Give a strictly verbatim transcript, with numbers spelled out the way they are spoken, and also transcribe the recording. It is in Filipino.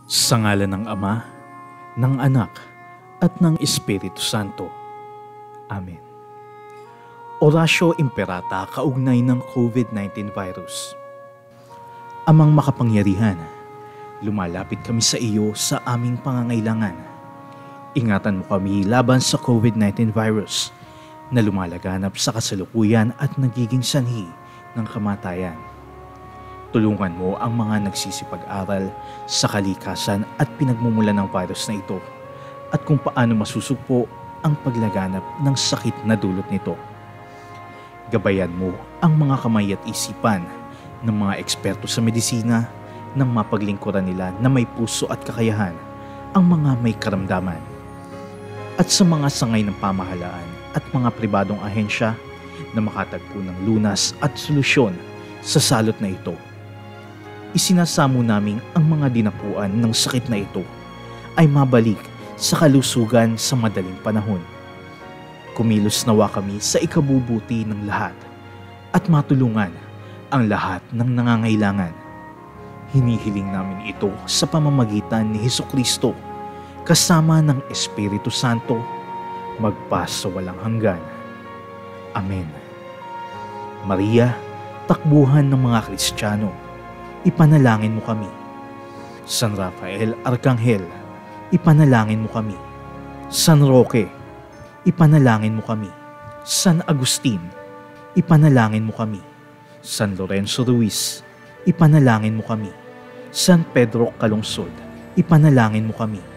Sa ngalan ng Ama, ng Anak, at ng Espiritu Santo. Amen. Orasyo Imperata kaugnay ng COVID nineteen virus. Amang makapangyarihan, lumalapit kami sa iyo sa aming pangangailangan. Ingatan mo kami laban sa COVID nineteen virus na lumalaganap sa kasalukuyan at nagiging sanhi ng kamatayan. Tulungan mo ang mga nagsisipag-aral sa kalikasan at pinagmumulan ng virus na ito at kung paano masusugpo ang paglaganap ng sakit na dulot nito. Gabayan mo ang mga kamay at isipan ng mga eksperto sa medisina nang mapaglingkuran nila na may puso at kakayahan ang mga may karamdaman. At sa mga sangay ng pamahalaan at mga pribadong ahensya na makatagpo ng lunas at solusyon sa salot na ito. Isinasamo namin ang mga dinapuan ng sakit na ito ay mabalik sa kalusugan sa madaling panahon. Kumilos nawa kami sa ikabubuti ng lahat at matulungan ang lahat ng nangangailangan. Hinihiling namin ito sa pamamagitan ni Hesukristo kasama ng Espiritu Santo magpa sa walang hanggan. Amen. Maria, takbuhan ng mga Kristiyano, ipanalangin mo kami. San Rafael Arkanghel, ipanalangin mo kami. San Roque, ipanalangin mo kami. San Agustin, ipanalangin mo kami. San Lorenzo Ruiz, ipanalangin mo kami. San Pedro Calungsod, ipanalangin mo kami.